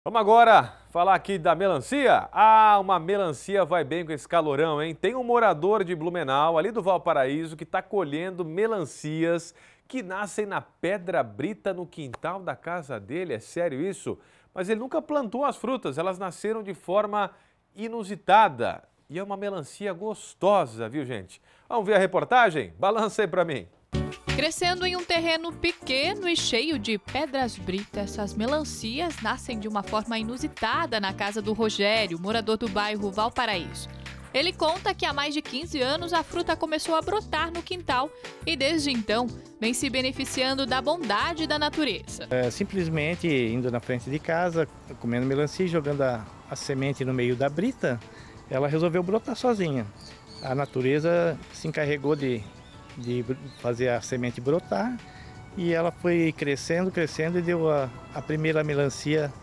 Vamos agora falar aqui da melancia. Uma melancia vai bem com esse calorão, hein? Tem um morador de Blumenau, ali do Valparaíso, que está colhendo melancias que nascem na pedra brita no quintal da casa dele. É sério isso? Mas ele nunca plantou as frutas, elas nasceram de forma inusitada. E é uma melancia gostosa, viu, gente? Vamos ver a reportagem? Balança aí pra mim. Crescendo em um terreno pequeno e cheio de pedras britas, essas melancias nascem de uma forma inusitada na casa do Rogério, morador do bairro Valparaíso. Ele conta que há mais de 15 anos a fruta começou a brotar no quintal e desde então vem se beneficiando da bondade da natureza. Simplesmente indo na frente de casa, comendo melancia e jogando a semente no meio da brita, ela resolveu brotar sozinha. A natureza se encarregou de fazer a semente brotar e ela foi crescendo e deu a primeira melancia.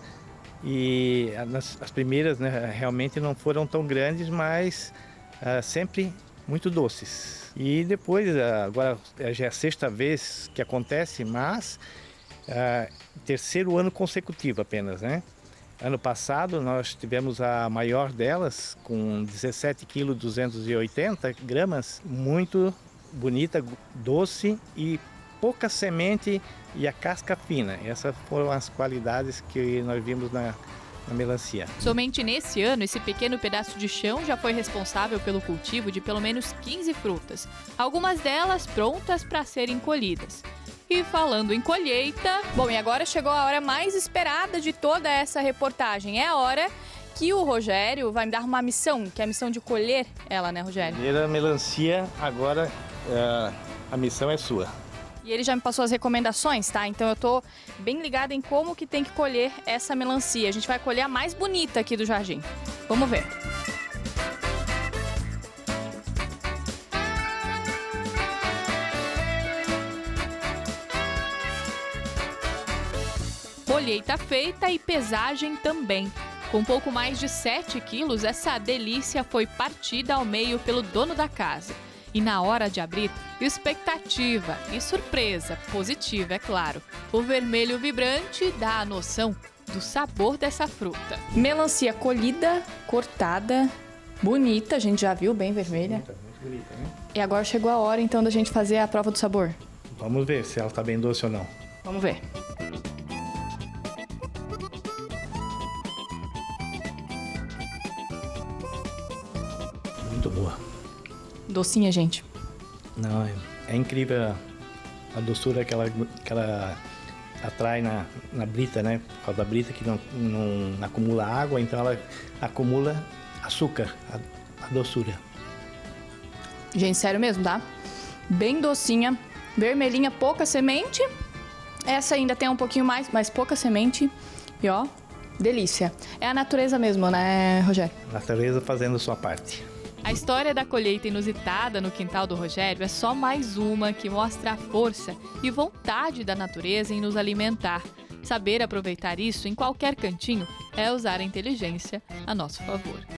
E as primeiras, né, realmente não foram tão grandes, mas sempre muito doces. E depois, agora já é a sexta vez que acontece, mas terceiro ano consecutivo apenas, né? Ano passado nós tivemos a maior delas com 17,280 kg, muito bonita, doce e pouca semente e a casca fina. Essas foram as qualidades que nós vimos na melancia. Somente nesse ano, esse pequeno pedaço de chão já foi responsável pelo cultivo de pelo menos 15 frutas, algumas delas prontas para serem colhidas. E falando em colheita, bom, e agora chegou a hora mais esperada de toda essa reportagem. É a hora que o Rogério vai me dar uma missão, que é a missão de colher ela, né, Rogério? Primeira melancia, agora a missão é sua. E ele já me passou as recomendações, tá? Então eu tô bem ligada em como que tem que colher essa melancia. A gente vai colher a mais bonita aqui do jardim. Vamos ver. Colheita feita e pesagem também. Com pouco mais de 7 quilos, essa delícia foi partida ao meio pelo dono da casa. E na hora de abrir, expectativa e surpresa, positiva, é claro. O vermelho vibrante dá a noção do sabor dessa fruta. Melancia colhida, cortada, bonita, a gente já viu, bem vermelha. Muito bonita, né? E agora chegou a hora então da gente fazer a prova do sabor. Vamos ver se ela está bem doce ou não. Vamos ver. Muito boa. Docinha, gente. Não, é incrível a doçura que ela atrai na brita, né? Por causa da brita que não acumula água, então ela acumula açúcar, a doçura. Gente, sério mesmo, tá? Bem docinha, vermelhinha, pouca semente. Essa ainda tem um pouquinho mais, mas pouca semente. E ó, delícia. É a natureza mesmo, né, Rogério? Natureza fazendo a sua parte. A história da colheita inusitada no quintal do Rogério é só mais uma que mostra a força e vontade da natureza em nos alimentar. Saber aproveitar isso em qualquer cantinho é usar a inteligência a nosso favor.